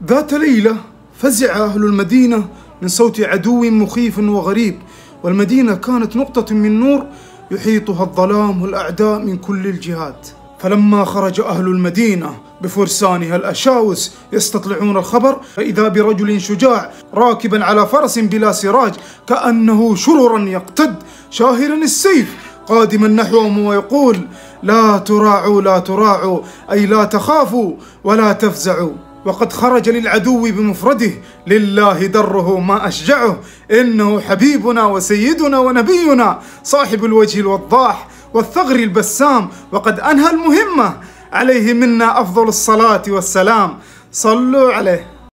ذات ليلة فزع أهل المدينة من صوت عدو مخيف وغريب، والمدينة كانت نقطة من نور يحيطها الظلام والأعداء من كل الجهات. فلما خرج أهل المدينة بفرسانها الأشاوس يستطلعون الخبر، فإذا برجل شجاع راكبا على فرس بلا سراج كأنه شررا يقتد شاهرا السيف قادما نحوهم ويقول: لا تراعوا لا تراعوا، أي لا تخافوا ولا تفزعوا. وقد خرج للعدو بمفرده، لله دره ما أشجعه، إنه حبيبنا وسيدنا ونبينا صاحب الوجه الوضاح والثغر البسام، وقد أنهى المهمة، عليه منا أفضل الصلاة والسلام. صلوا عليه.